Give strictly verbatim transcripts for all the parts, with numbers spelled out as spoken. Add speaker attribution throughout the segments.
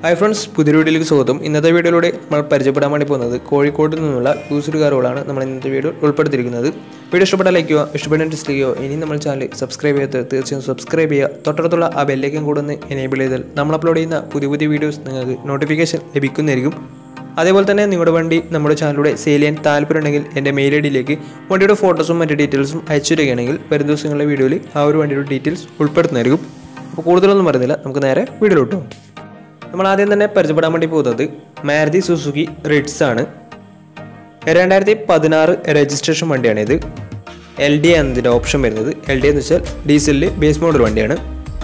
Speaker 1: Hi friends, പുതിയ വീഡിയോയിലേക്ക് സ്വാഗതം. ഇന്നത്തെ വീഡിയോയിലൂടെ നമ്മൾ പരിചയപ്പെടാൻ വേണ്ടി പോകുന്നത് കോഴിക്കോട് നിന്നുള്ള യൂസ്ഡ് കാറുകളാണ് നമ്മൾ ഇന്നത്തെ വീഡിയോ ഉൾപ്പെടുത്തിയിരിക്കുന്നത്. വീഡിയോ ഇഷ്ടപ്പെട്ടാൽ ലൈക്ക് ചെയ്യുക, ഇഷ്ടപ്പെട്ടാൽ ഡിസ്ലൈക്ക് ചെയ്യുക. ഇനി നമ്മൾ ചാനൽ സബ്സ്ക്രൈബ് ചെയ്യാത്ത തീർച്ചയായും സബ്സ്ക്രൈബ് ചെയ്യുക. തൊട്ടടുത്തുള്ള ആ ബെല്ലൈക്കൻ കൂടെ ഒന്ന് എനേബിൾ ചെയ്താൽ നമ്മൾ അപ്ലോഡ് ചെയ്യുന്ന പുതിയ പുതിയ വീഡിയോസ് നിങ്ങൾക്ക് നോട്ടിഫിക്കേഷൻ ലഭിക്കുന്നതായിരിക്കും. അതേപോലെ തന്നെ നിങ്ങളുടെ വണ്ടി നമ്മുടെ ചാനലിലൂടെ സെയിൽ ചെയ്യാൻ താല്പര്യമുണ്ടെങ്കിൽ എൻ്റെ മെയിൽ ഐ ഡിയിലേക്ക് വണ്ടിയുടെ ഫോട്ടോസും മറ്റു ഡീറ്റെയിൽസും അയച്ചു തരികയാണെങ്കിൽ വരും ദിവസങ്ങളിലെ വീഡിയോയിൽ ആ ഒരു വണ്ടിയുടെ ഡീറ്റെയിൽസ് ഉൾപ്പെടുത്തുന്നതായിരിക്കും. അപ്പോൾ കൂടുതലൊന്നും പറയുന്നില്ല, നമുക്ക് നേരെ വീഡിയോയിലോട്ട് പോകും. നമ്മൾ ആദ്യം തന്നെ പരിചയപ്പെടാൻ വേണ്ടി പോകുന്നത് മാരുതി സുസുക്കി റിഡ്സ് ആണ്. രണ്ടായിരത്തി പതിനാറ് രജിസ്ട്രേഷൻ വണ്ടിയാണിത്. എൽ ഡി ആണ് ഇതിൻ്റെ ഓപ്ഷൻ വരുന്നത്. എൽ ഡി എന്ന് വെച്ചാൽ ഡീസലിൽ ബേസ് മോഡൽ വണ്ടിയാണ്.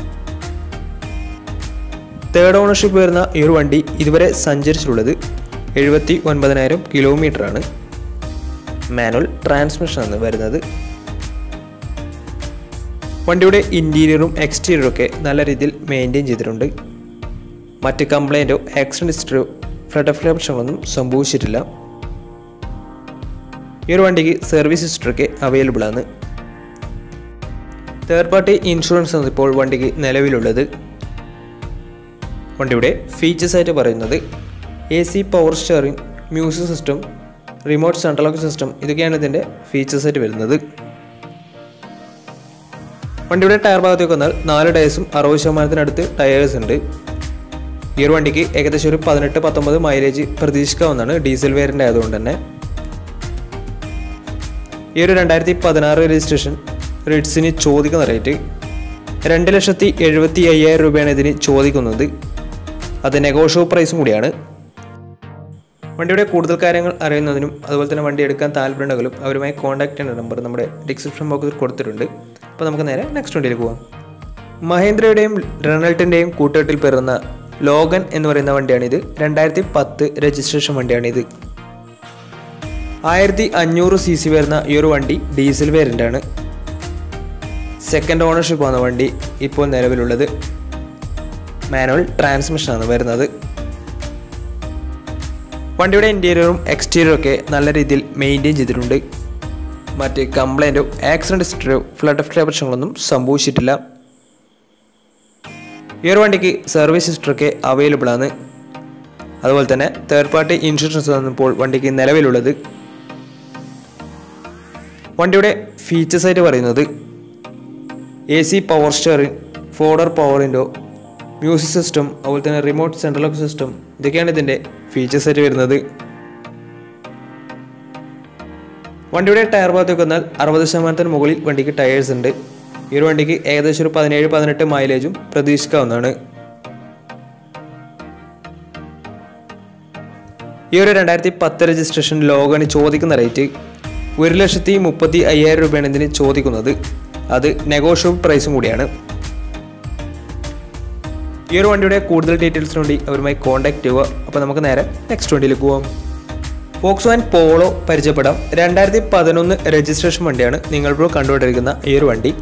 Speaker 1: തേർഡ് ഓണർഷിപ്പ് വരുന്ന ഈ ഒരു വണ്ടി ഇതുവരെ സഞ്ചരിച്ചിട്ടുള്ളത് എഴുപത്തി ഒൻപതിനായിരം കിലോമീറ്റർ ആണ്. മാനുവൽ ട്രാൻസ്മിഷൻ ആണ് വരുന്നത്. വണ്ടിയുടെ ഇൻറ്റീരിയറും എക്സ്റ്റീരിയറും ഒക്കെ നല്ല രീതിയിൽ മെയിൻറ്റെയിൻ ചെയ്തിട്ടുണ്ട്. മറ്റ് കംപ്ലൈൻറ്റോ ആക്സിഡൻറ്റ് ഹിസ്റ്ററിയോ ഫ്ലഡ് ഓഫ് പ്രശ്നങ്ങളൊന്നും സംഭവിച്ചിട്ടില്ല. ഈ ഒരു വണ്ടിക്ക് സർവീസ് ഹിസ്റ്ററൊക്കെ അവൈലബിൾ ആണ്. തേർഡ് പാർട്ടി ഇൻഷുറൻസ് ആണ് ഇപ്പോൾ വണ്ടിക്ക് നിലവിലുള്ളത്. വണ്ടിയുടെ ഫീച്ചേഴ്സ് ആയിട്ട് പറയുന്നത് A C power steering, music system, remote central lock system, ഇതൊക്കെയാണ് ഇതിൻ്റെ ഫീച്ചേഴ്സ് ആയിട്ട് വരുന്നത്. വണ്ടിയുടെ ടയർ ഭാഗത്തേക്ക് വന്നാൽ നാല് ടയേഴ്സും അറുപത് ശതമാനത്തിനടുത്ത് ടയേഴ്സ് ഉണ്ട്. ഈ ഒരു വണ്ടിക്ക് ഏകദേശം ഒരു പതിനെട്ട് പത്തൊമ്പത് മൈലേജ് പ്രതീക്ഷിക്കാവുന്നതാണ്, ഡീസൽ വേരിയൻ്റ് ആയതുകൊണ്ട് തന്നെ. ഈ ഒരു രണ്ടായിരത്തി പതിനാറ് രജിസ്ട്രേഷൻ റിഡ്സിന് ചോദിക്കുന്ന റേറ്റ് രണ്ട് ലക്ഷത്തി എഴുപത്തി അയ്യായിരം രൂപയാണ് ഇതിന് ചോദിക്കുന്നത്. അത് നെഗോഷ്യബിൾ പ്രൈസും കൂടിയാണ്. വണ്ടിയുടെ കൂടുതൽ കാര്യങ്ങൾ അറിയുന്നതിനും അതുപോലെ തന്നെ വണ്ടി എടുക്കാൻ താല്പര്യമുണ്ടെങ്കിലും അവരുമായി കോൺടാക്ട് ചെയ്യുന്ന നമ്പർ നമ്മുടെ ഡിസ്ക്രിപ്ഷൻ ബോക്സിൽ കൊടുത്തിട്ടുണ്ട്. അപ്പോൾ നമുക്ക് നേരെ നെക്സ്റ്റ് വണ്ടിയിലേക്ക് പോകാം. മഹേന്ദ്രയുടെയും റെനൾട്ടിൻ്റെയും കൂട്ടുകെട്ടിൽ പെറുന്ന ലോഗൻ എന്ന് പറയുന്ന വണ്ടിയാണിത്. രണ്ടായിരത്തി പത്ത് രജിസ്ട്രേഷൻ വണ്ടിയാണിത്. ആയിരത്തി അഞ്ഞൂറ് സി സി വരുന്ന ഈ ഒരു വണ്ടി ഡീസൽ വേരിയൻ്റ് ആണ്. സെക്കൻഡ് ഓണർഷിപ്പ് ആണ് വണ്ടി ഇപ്പോൾ നിലവിലുള്ളത്. മാനുവൽ ട്രാൻസ്മിഷനാണ് വരുന്നത്. വണ്ടിയുടെ ഇൻറ്റീരിയറും എക്സ്റ്റീരിയറും ഒക്കെ നല്ല രീതിയിൽ മെയിൻറ്റെയിൻ ചെയ്തിട്ടുണ്ട്. മറ്റ് കംപ്ലൈൻറ്റോ ആക്സിഡൻറ്റ് ഹിസ്റ്ററിയോ ഫ്ലഡ് ഓഫ് പ്രശ്നങ്ങളൊന്നും സംഭവിച്ചിട്ടില്ല. ഈ ഒരു വണ്ടിക്ക് സർവീസ് ഹിസ്റ്ററൊക്കെ അവൈലബിൾ ആണ്. അതുപോലെ തന്നെ തേർഡ് പാർട്ടി ഇൻഷുറൻസ് ആണ് ഇപ്പോൾ വണ്ടിക്ക് നിലവിലുള്ളത്. വണ്ടിയുടെ ഫീച്ചേഴ്സ് ആയിട്ട് പറയുന്നത് A C power steering, four door power window, music system, അതുപോലെ തന്നെ റിമോട്ട് സെൻട്രൽ ലോക്ക് സിസ്റ്റം, ഇതൊക്കെയാണ് ഇതിൻ്റെ ഫീച്ചേഴ്സ് ആയിട്ട് വരുന്നത്. വണ്ടിയുടെ ടയർ ഭാഗത്തേക്ക് വന്നാൽ അറുപത് ശതമാനത്തിന് മുകളിൽ വണ്ടിക്ക് ടയേഴ്സ് ഉണ്ട്. ഈ ഒരു വണ്ടിക്ക് ഏകദേശം ഒരു പതിനേഴ് പതിനെട്ട് മൈലേജും പ്രതീക്ഷിക്കാവുന്നതാണ്. ഈ ഒരു രണ്ടായിരത്തി പത്ത് രജിസ്ട്രേഷൻ ലോഗന് ചോദിക്കുന്ന റേറ്റ് ഒരു ലക്ഷത്തി മുപ്പത്തി അയ്യായിരം രൂപയാണ് ഇതിന് ചോദിക്കുന്നത്. അത് നെഗോഷ്യബിൾ പ്രൈസും കൂടിയാണ്. ഈ ഒരു വണ്ടിയുടെ കൂടുതൽ ഡീറ്റെയിൽസിന് വേണ്ടി അവരുമായി കോൺടാക്ട് ചെയ്യുക. അപ്പോൾ നമുക്ക് നേരെ നെക്സ്റ്റ് വണ്ടിയിലേക്ക് പോകാം. ഫോക്സ്വാഗൻ പോളോ പരിചയപ്പെടാം. രണ്ടായിരത്തി പതിനൊന്ന് രജിസ്ട്രേഷൻ വണ്ടിയാണ് നിങ്ങളിപ്പോൾ കണ്ടുകൊണ്ടിരിക്കുന്ന ഈ ഒരു വണ്ടി.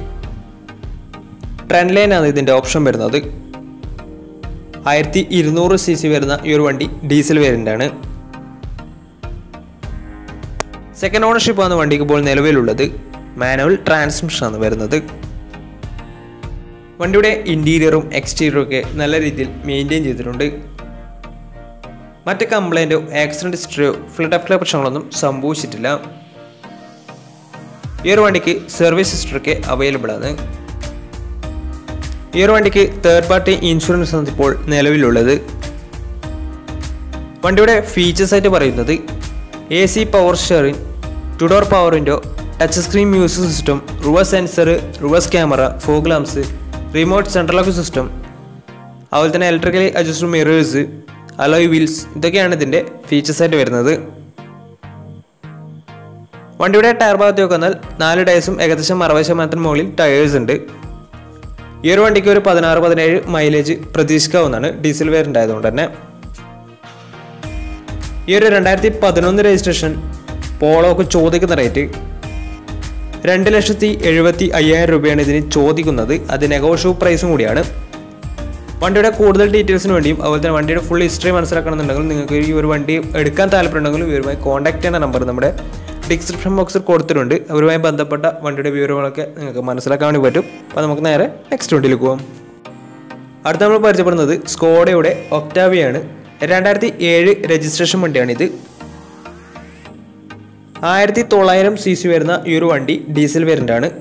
Speaker 1: ട്രെൻഡ് ലൈൻ ആണ് ഇതിൻ്റെ ഓപ്ഷൻ വരുന്നത്. ആയിരത്തി ഇരുന്നൂറ് സി സി വരുന്ന ഈ ഒരു വണ്ടി ഡീസൽ വേരിയൻ്റ് ആണ്. സെക്കൻഡ് ഓണർഷിപ്പ് ആണ് വണ്ടിക്ക് ഇപ്പോൾ നിലവിലുള്ളത്. മാനുവൽ ട്രാൻസ്മിഷൻ ആണ് വരുന്നത്. വണ്ടിയുടെ ഇൻറ്റീരിയറും എക്സ്റ്റീരിയറും ഒക്കെ നല്ല രീതിയിൽ മെയിൻറ്റെയിൻ ചെയ്തിട്ടുണ്ട്. മറ്റ് കംപ്ലൈൻറ്റോ ആക്സിഡൻറ്റ് ഹിസ്റ്ററിയോ ഫ്ലഡ് ഓഫ് പ്രശ്നങ്ങളൊന്നും സംഭവിച്ചിട്ടില്ല. ഈ ഒരു വണ്ടിക്ക് സർവീസ് ഹിസ്റ്ററൊക്കെ അവൈലബിൾ ആണ്. ഈ ഒരു വണ്ടിക്ക് തേർഡ് പാർട്ടി ഇൻഷുറൻസ് ആണ് ഇപ്പോൾ നിലവിലുള്ളത്. വണ്ടിയുടെ ഫീച്ചേഴ്സ് ആയിട്ട് പറയുന്നത് A C power steering, two door power window, touch screen music system, reverse sensor, reverse camera, fog lamps, remote central lock system, അതുപോലെ തന്നെ electrically adjustable mirrors, alloy wheels, ഇതൊക്കെയാണ് ഇതിൻ്റെ ഫീച്ചേഴ്സ് ആയിട്ട് വരുന്നത്. വണ്ടിയുടെ ടയർ ഭാഗത്തേക്ക് വന്നാൽ നാല് ടയേഴ്സും ഏകദേശം അറുപത് ശതമാനത്തിന് മുകളിൽ ടയേഴ്സ് ഉണ്ട്. ഈ ഒരു വണ്ടിക്ക് ഒരു പതിനാറ് പതിനേഴ് മൈലേജ് പ്രതീക്ഷിക്കാവുന്നതാണ്, ഡീസൽ വേരിയൻ്റ് ആയതുകൊണ്ട് തന്നെ. ഈ ഒരു രണ്ടായിരത്തി പതിനൊന്ന് രജിസ്ട്രേഷൻ പോളോക്ക് ചോദിക്കുന്ന റേറ്റ് രണ്ട് ലക്ഷത്തി എഴുപത്തി അയ്യായിരം രൂപയാണ് ഇതിന് ചോദിക്കുന്നത്. അത് നെഗോഷ്യബിൾ പ്രൈസും കൂടിയാണ്. വണ്ടിയുടെ കൂടുതൽ ഡീറ്റെയിൽസിന് വേണ്ടിയും അതുപോലെ തന്നെ വണ്ടിയുടെ ഫുൾ ഹിസ്റ്ററി മനസ്സിലാക്കണമെന്നുണ്ടെങ്കിൽ നിങ്ങൾക്ക് ഈ ഒരു വണ്ടി എടുക്കാൻ താല്പര്യമുണ്ടെങ്കിൽ ഇവരുമായി കോൺടാക്ട് ചെയ്യുന്ന നമ്പർ നമ്മുടെ ഡിസ്ക്രിപ്ഷൻ ബോക്സിൽ കൊടുത്തിട്ടുണ്ട്. അവരുമായി ബന്ധപ്പെട്ട വണ്ടിയുടെ വിവരങ്ങളൊക്കെ നിങ്ങൾക്ക് മനസ്സിലാക്കാൻ വേണ്ടി പറ്റും. അപ്പോൾ നമുക്ക് നേരെ നെക്സ്റ്റ് വണ്ടിയിലേക്ക് പോകാം. അടുത്ത നമ്മൾ പരിചയപ്പെടുന്നത് സ്കോഡയുടെ ഒക്ടാവിയാണ്. രണ്ടായിരത്തി ഏഴ് രജിസ്ട്രേഷൻ വണ്ടിയാണിത്. ആയിരത്തി തൊള്ളായിരം സി സി വരുന്ന ഈ ഒരു വണ്ടി ഡീസൽ വേരിയൻ്റ് ആണ്.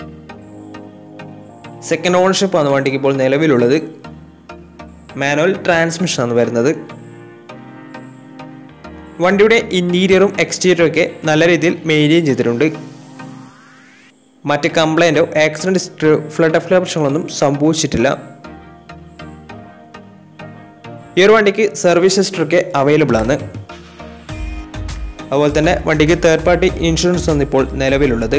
Speaker 1: സെക്കൻഡ് ഓണർഷിപ്പാണ് വണ്ടിക്ക് ഇപ്പോൾ നിലവിലുള്ളത്. മാനുവൽ ട്രാൻസ്മിഷനാണ് വരുന്നത്. വണ്ടിയുടെ ഇൻറ്റീരിയറും എക്സ്റ്റീരിയറും ഒക്കെ നല്ല രീതിയിൽ മെയിൻറ്റെയിൻ ചെയ്തിട്ടുണ്ട്. മറ്റ് കംപ്ലൈൻറ്റോ ആക്സിഡൻറ്റ് ഹിസ്റ്ററിയോ ഫ്ലഡ് ഓഫ് പ്രശ്നങ്ങളൊന്നും സംഭവിച്ചിട്ടില്ല. ഈ ഒരു വണ്ടിക്ക് സർവീസ് ഹിസ്റ്ററൊക്കെ അവൈലബിൾ ആണ്. അതുപോലെ തന്നെ വണ്ടിക്ക് തേർഡ് പാർട്ടി ഇൻഷുറൻസ് ആണ് ഇപ്പോൾ നിലവിലുള്ളത്.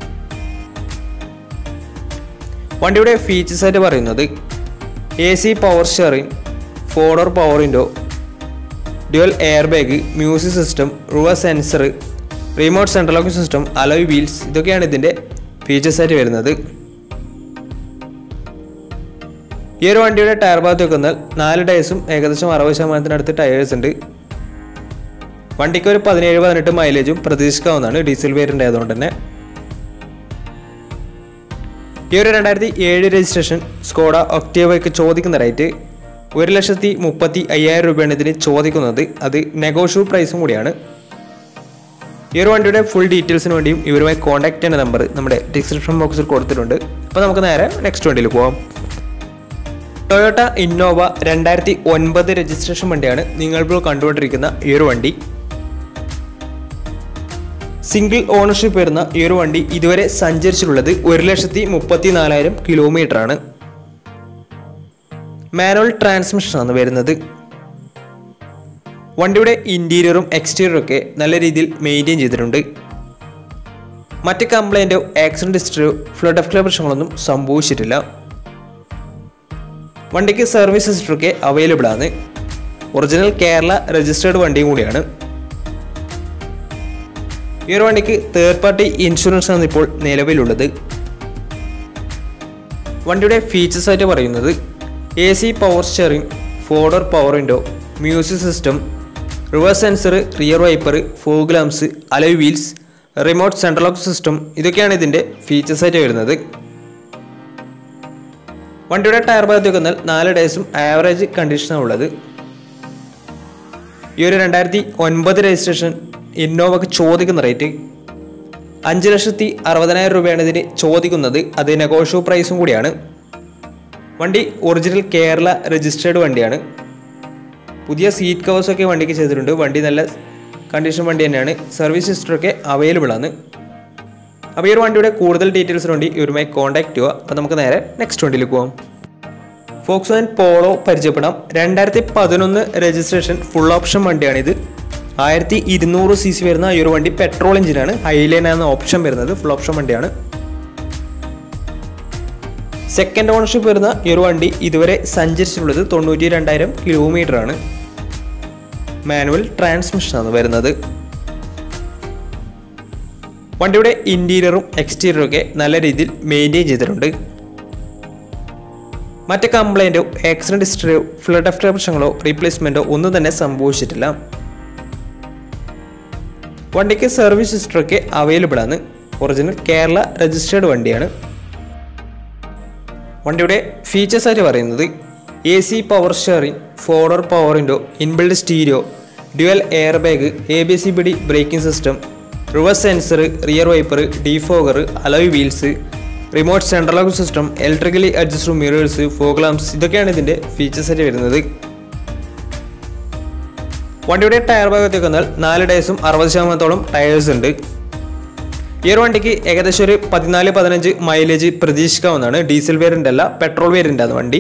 Speaker 1: വണ്ടിയുടെ ഫീച്ചേഴ്സ് ആയിട്ട് പറയുന്നത് A C power steering, four door power window, dual air bag, music system, reverse sensor, remote central locking system, alloy wheels, ഇതൊക്കെയാണ് ഇതിൻ്റെ ഫീച്ചേഴ്സ് ആയിട്ട് വരുന്നത്. ഈ ഒരു വണ്ടിയുടെ ടയർ ഭാഗത്ത് വെക്കുന്നാൽ നാല് ടയേഴ്സും ഏകദേശം അറുപത് ശതമാനത്തിനടുത്ത് ടയേഴ്സ് ഉണ്ട്. വണ്ടിക്ക് ഒരു പതിനേഴ് പതിനെട്ട് മൈലേജും പ്രതീക്ഷിക്കാവുന്നതാണ് ഡീസൽ വേരിയൻ്റ് ആയതുകൊണ്ട് തന്നെ. ഈ ഒരു രണ്ടായിരത്തി ഏഴ് രജിസ്ട്രേഷൻ സ്കോഡ ഒക്ടേവയ്ക്ക് ചോദിക്കുന്ന റേറ്റ് ഒരു ലക്ഷത്തി മുപ്പത്തി അയ്യായിരം രൂപയാണ് ഇതിന് ചോദിക്കുന്നത്. അത് നെഗോഷ്യബിൾ പ്രൈസും കൂടിയാണ്. ഈ ഒരു വണ്ടിയുടെ ഫുൾ ഡീറ്റെയിൽസിന് വേണ്ടിയും ഇവരുമായി കോൺടാക്ട് ചെയ്യുന്ന നമ്പർ നമ്മുടെ ഡിസ്ക്രിപ്ഷൻ ബോക്സിൽ കൊടുത്തിട്ടുണ്ട്. അപ്പോൾ നമുക്ക് നേരെ നെക്സ്റ്റ് വണ്ടിയിൽ പോകാം. ടൊയോട്ട ഇന്നോവ രണ്ടായിരത്തി ഒൻപത് രജിസ്ട്രേഷൻ വണ്ടിയാണ് നിങ്ങളിപ്പോൾ കണ്ടുകൊണ്ടിരിക്കുന്ന ഈ ഒരു വണ്ടി. സിംഗിൾ ഓണർഷിപ്പ് വരുന്ന ഈ ഒരു വണ്ടി ഇതുവരെ സഞ്ചരിച്ചിട്ടുള്ളത് ഒരു ലക്ഷത്തി മുപ്പത്തി നാലായിരം കിലോമീറ്റർ ആണ്. മാനുവൽ ട്രാൻസ്മിഷനാണ് വരുന്നത്. വണ്ടിയുടെ ഇൻറ്റീരിയറും എക്സ്റ്റീരിയറും ഒക്കെ നല്ല രീതിയിൽ മെയിൻറ്റെയിൻ ചെയ്തിട്ടുണ്ട്. മറ്റ് കംപ്ലൈൻറ്റോ ആക്സിഡൻറ്റ് ഹിസ്റ്ററിയോ ഫ്ലഡ് ഓഫ് പ്രശ്നങ്ങളൊന്നും സംഭവിച്ചിട്ടില്ല. വണ്ടിക്ക് സർവീസ് ഹിസ്റ്ററൊക്കെ അവൈലബിൾ ആണ്. ഒറിജിനൽ കേരള രജിസ്റ്റേർഡ് വണ്ടിയും കൂടിയാണ്. ഈ ഒരു വണ്ടിക്ക് തേർഡ് പാർട്ടി ഇൻഷുറൻസ് ആണ് ഇപ്പോൾ നിലവിലുള്ളത്. വണ്ടിയുടെ ഫീച്ചേഴ്സ് ആയിട്ട് പറയുന്നത് A C power steering, four door power window, music system, reverse sensor, rear wiper, fog lamps, alloy wheels, remote central lock system, ഇതൊക്കെയാണ് ഇതിൻ്റെ ഫീച്ചേഴ്സ് ആയിട്ട് വരുന്നത്. വണ്ടിയുടെ ടയർ ഭാഗത്ത് വെക്കുന്നാൽ നാല് ടയേഴ്സും ആവറേജ് കണ്ടീഷനാണ് ഉള്ളത്. ഈ ഒരു രണ്ടായിരത്തി ഒൻപത് രജിസ്ട്രേഷൻ ഇന്നോവക്ക് ചോദിക്കുന്ന റേറ്റ് അഞ്ച് ലക്ഷത്തി അറുപതിനായിരം രൂപയാണ് ഇതിന് ചോദിക്കുന്നത്. അത് നെഗോഷ്യബിൾ പ്രൈസും കൂടിയാണ്. വണ്ടി ഒറിജിനൽ കേരള രജിസ്റ്റേർഡ് വണ്ടിയാണ്. പുതിയ സീറ്റ് കവേഴ്സൊക്കെ വണ്ടിക്ക് ചെയ്തിട്ടുണ്ട്. വണ്ടി നല്ല കണ്ടീഷൻ വണ്ടി തന്നെയാണ്. സർവീസ് ഹിസ്റ്ററൊക്കെ അവൈലബിൾ ആണ്. അപ്പോൾ ഈ ഒരു വണ്ടിയുടെ കൂടുതൽ ഡീറ്റെയിൽസിന് വേണ്ടി ഇവരുമായി കോൺടാക്ട് ചെയ്യുക. അപ്പോൾ നമുക്ക് നേരെ നെക്സ്റ്റ് വണ്ടിയിൽ പോകാം. ഫോക്സ്വാഗൻ പോളോ പരിചയപ്പെടാം. രണ്ടായിരത്തി പതിനൊന്ന് രജിസ്ട്രേഷൻ ഫുൾ ഓപ്ഷൻ വണ്ടിയാണിത്. ആയിരത്തി ഇരുന്നൂറ് സി സി വരുന്ന ഈ ഒരു വണ്ടി പെട്രോൾ എഞ്ചിനാണ്. ഹൈലൈൻ എന്ന ഓപ്ഷൻ വരുന്നത് ഫുൾ ഓപ്ഷൻ വണ്ടിയാണ്. സെക്കൻഡ് ഓണർഷിപ്പ് വരുന്ന ഈ ഒരു വണ്ടി ഇതുവരെ സഞ്ചരിച്ചിട്ടുള്ളത് തൊണ്ണൂറ്റി രണ്ടായിരം കിലോമീറ്റർ ആണ്. മാനുവൽ ട്രാൻസ്മിഷനാണ് വരുന്നത്. വണ്ടിയുടെ ഇൻറ്റീരിയറും എക്സ്റ്റീരിയറും ഒക്കെ നല്ല രീതിയിൽ മെയിൻറ്റെയിൻ ചെയ്തിട്ടുണ്ട്. മറ്റ് കംപ്ലൈൻറ്റോ ആക്സിഡൻറ്റ് ഹിസ്റ്ററിയോ ഫ്ലഡ് ഓഫ് പ്രശ്നങ്ങളോ റീപ്ലേസ്മെൻറ്റോ ഒന്നും തന്നെ സംഭവിച്ചിട്ടില്ല. വണ്ടിക്ക് സർവീസ് ഹിസ്റ്ററൊക്കെ അവൈലബിൾ ആണ്. ഒറിജിനൽ കേരള രജിസ്റ്റേർഡ് വണ്ടിയാണ്. വണ്ടിയുടെ ഫീച്ചേഴ്സ് ആയിട്ട് പറയുന്നത് A C power steering, four door power window, inbuilt stereo, dual air bag, A B C B D braking system, reverse sensor, rear wiper, defogger, alloy wheels, remote central lock system, electrically adjusted mirrors, fog lamps, ഇതൊക്കെയാണ് ഇതിൻ്റെ features ആയിട്ട് വരുന്നത്. വണ്ടിയുടെ tyre ഭാഗത്തേക്ക് വന്നാൽ നാല് ടയേഴ്സും അറുപത് ശതമാനത്തോളം ടയേഴ്സ് ഉണ്ട്. ഈ ഒരു വണ്ടിക്ക് ഏകദേശം ഒരു പതിനാല് പതിനഞ്ച് മൈലേജ് പ്രതീക്ഷിക്കാവുന്നതാണ്. ഡീസൽ വേരിയൻ്റ് അല്ല, പെട്രോൾ വേരിയൻ്റ് ആണ് വണ്ടി.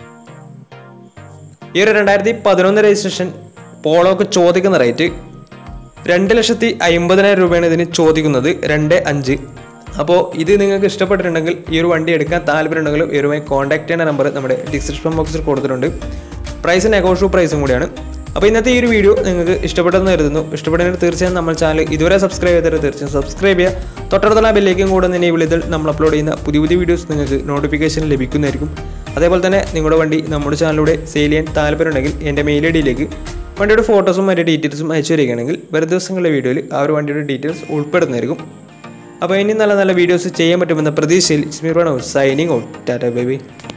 Speaker 1: ഈ ഒരു രണ്ടായിരത്തി പതിനൊന്ന് രജിസ്ട്രേഷൻ പോളോക്ക് ചോദിക്കുന്ന റേറ്റ് രണ്ട് ലക്ഷത്തി അമ്പതിനായിരം രൂപയാണ് ഇതിന് ചോദിക്കുന്നത്. രണ്ട് അഞ്ച്. അപ്പോൾ ഇത് നിങ്ങൾക്ക് ഇഷ്ടപ്പെട്ടിട്ടുണ്ടെങ്കിൽ ഈ ഒരു വണ്ടി എടുക്കാൻ താല്പര്യമുണ്ടെങ്കിൽ ഇവരുമായി കോൺടാക്ട് ചെയ്യുന്ന നമ്പർ നമ്മുടെ ഡിസ്ക്രിപ്ഷൻ ബോക്സിൽ കൊടുത്തിട്ടുണ്ട്. പ്രൈസ് നെഗോഷ്യബിൾ പ്രൈസും കൂടിയാണ്. അപ്പോൾ ഇന്നത്തെ ഈ ഒരു വീഡിയോ നിങ്ങൾക്ക് ഇഷ്ടപ്പെട്ടെന്ന് കരുതുന്നു. ഇഷ്ടപ്പെട്ടെങ്കിൽ തീർച്ചയായും നമ്മൾ ചാനൽ ഇതുവരെ സബ്സ്ക്രൈബ് ചെയ്തിട്ട് തീർച്ചയായും സബ്സ്ക്രൈബ് ചെയ്യുക. തൊട്ടടുത്തുള്ള ബെല്ലേക്കും കൂടെ തന്നെ വിളിതൽ നമ്മൾ അപ്ലോഡ് ചെയ്യുന്ന പുതിയ പുതിയ വീഡിയോസ് നിങ്ങൾക്ക് നോട്ടിഫിക്കേഷൻ ലഭിക്കുന്നതായിരിക്കും. അതേപോലെ തന്നെ നിങ്ങളുടെ വണ്ടി നമ്മുടെ ചാനലിലൂടെ സെയിൽ ചെയ്യാൻ താല്പര്യമുണ്ടെങ്കിൽ എൻ്റെ മെയിൽ ഐ ഡിയിലേക്ക് വണ്ടിയുടെ ഫോട്ടോസും മറ്റു ഡീറ്റെയിൽസും അയച്ചു വരികയാണെങ്കിൽ വരും ദിവസങ്ങളിലെ വീഡിയോയിൽ ആ ഒരു വണ്ടിയുടെ ഡീറ്റെയിൽസ് ഉൾപ്പെടുന്നതായിരിക്കും. അപ്പോൾ ഇനി നല്ല നല്ല വീഡിയോസ് ചെയ്യാൻ പറ്റുമെന്ന പ്രതീക്ഷയിൽ it's me Ron signing out. Tata bye by.